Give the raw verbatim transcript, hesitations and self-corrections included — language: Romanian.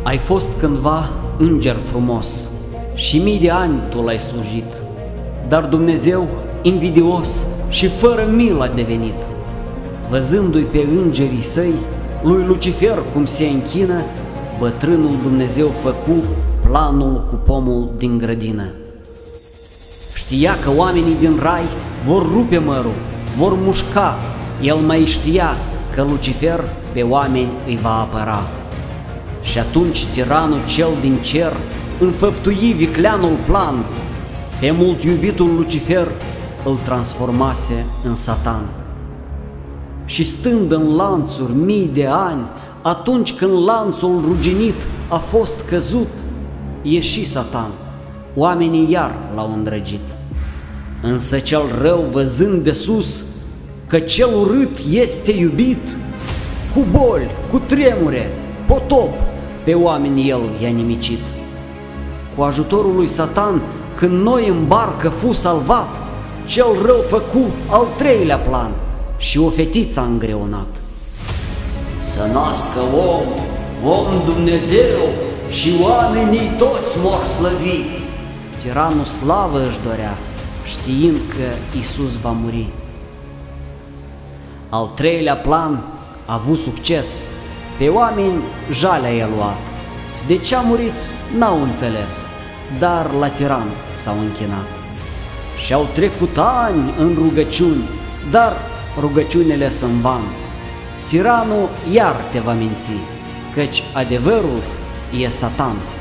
Ai fost cândva înger frumos și mii de ani tu l-ai slujit, dar Dumnezeu invidios și fără milă a devenit. Văzându-i pe îngerii săi, lui Lucifer cum se închină, bătrânul Dumnezeu făcu planul cu pomul din grădină. Știa că oamenii din rai vor rupe mărul, vor mușca, el mai știa că Lucifer pe oameni îi va apăra. Și atunci tiranul cel din cer înfăptui vicleanul plan, pe mult iubitul Lucifer îl transformase în Satan. Și stând în lanțuri mii de ani, atunci când lanțul ruginit a fost căzut, ieși Satan, oamenii iar l-au îndrăgit. Însă cel rău, văzând de sus că cel urât este iubit, cu boli, cu tremure, potop, pe oameni el i-a nimicit. Cu ajutorul lui Satan, când Noe în barcă fu salvat, cel rău făcu al treilea plan și o fetiță a îngreunat. Să nască om, om Dumnezeu și oamenii toți m-or slăvi. Tiranul slavă își dorea, știind că Iisus va muri. Al treilea plan a avut succes, pe oameni jalea i-a luat. De ce a murit n-au înțeles, dar la tiran s-au închinat. Și-au trecut ani în rugăciuni, dar rugăciunile sunt van. Tiranul iar te va minți, căci adevărul e Satan.